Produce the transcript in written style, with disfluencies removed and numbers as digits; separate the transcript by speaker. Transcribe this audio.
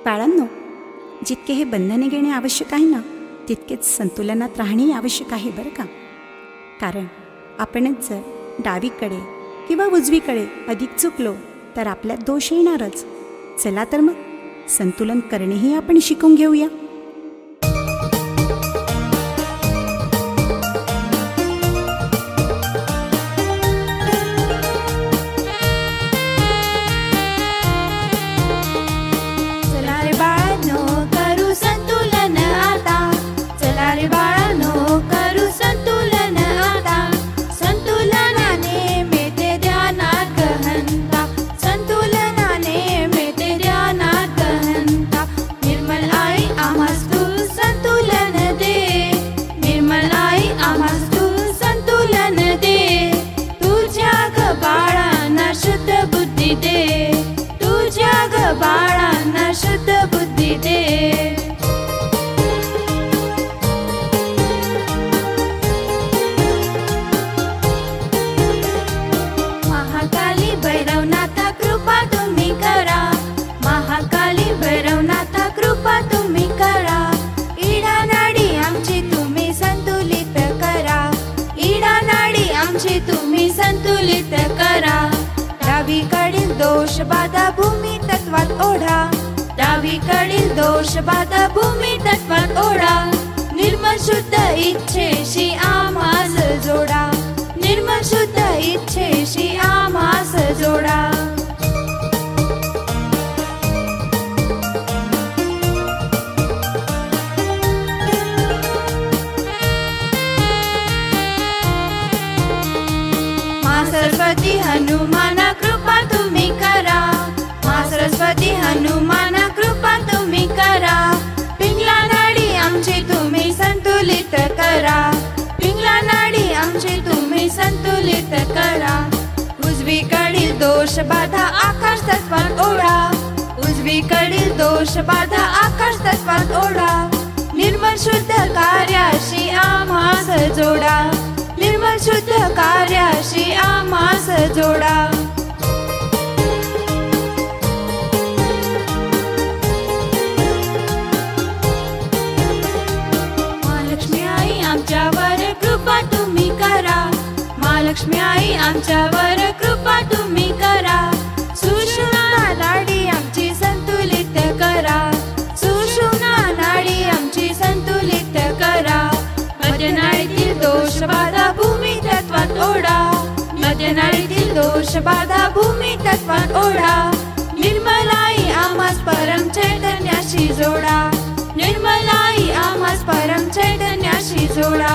Speaker 1: बाळांनो, जितके हे बंधने घेणे आवश्यक आहे ना, तितकेच संतुलनात राहणेही आवश्यक आहे बरं का. कारण आपणच जर डावीकडे किंवा उजवीकडे अधिक चुकलो तर आपल्यात दोष येणारच. चला तर मग संतुलन करणेही आपण शिकून घेऊया.
Speaker 2: बाळांना शुद्ध बुद्धी दे. महाकाली भैरवनाथा कृपा तुम्ही करा. महाकाली भैरवनाथा कृपा तुम्ही करा. इडा नाडी आमची तुम्ही संतुलित करा. इडा नाडी आमची तुम्ही संतुलित करा. डावीकडील दोष बाधा भूमी तत्वात ओढा. डावीकडील दोष बाधा भूमी तत्वात ओढा. निर्मल शुद्ध इच्छेशी आम्हास जोडा. निर्मल शुद्ध इच्छेशी आम्हास जोडा. मा सरस्वती हनुमाना कृपा तुम्ही करा. मा सरस्वती हनुमाना कृपा तुम्ही करा. पिंगला नाडी आमची तुम्ही संतुलित करा. पिंगला नाडी आमची तुम्ही संतुलित करा. उजवीकडील दोष बाधा आकाश तत्वात ओढा. उजवीकडील दोष बाधा आकाश तत्वात ओढा. निर्मल शुद्ध कार्याशी आम्हास जोडा. निर्मल शुद्ध कार्याशी आम्हास जोडा. महालक्ष्मी आई आमच्यावर कृपा तुम्ही करा. महालक्ष्मी आई आमच्यावर कृपा तुम्ही करा. सुषुम्ना नाडी आमची संतुलित करा. सुषुम्ना नाडी आमची संतुलित करा. मध्यनाडीतील दोष बाधा भूमी तत्वात ओढा. मध्यनाडीतील दोष बाधा भूमी तत्वात ओढा. निर्मलाई आम्हास परम चैतन्याशी जोडा. निर्मलाई आम्हास परम चैतन्याशी जोडा.